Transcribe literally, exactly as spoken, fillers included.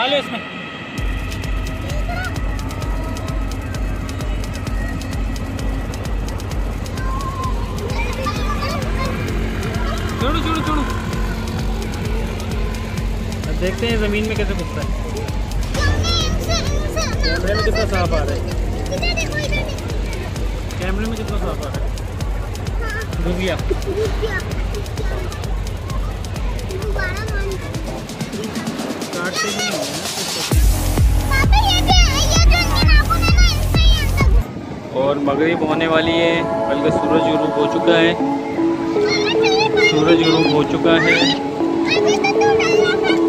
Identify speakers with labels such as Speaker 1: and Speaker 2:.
Speaker 1: डालो इसमें। छोड़ो छोड़ो छोड़ो। अब देखते हैं ज़मीन में कैसे घुसता है। कैमरे में कितना साफ आ रहा है। कैमरे में कितना साफ आ रहा है। डूब गया। काटते भी नहीं है ना। और मगरिब होने वाली है, बल्कि सूरज गुरूब हो चुका है। सूरज गुरूब हो चुका है।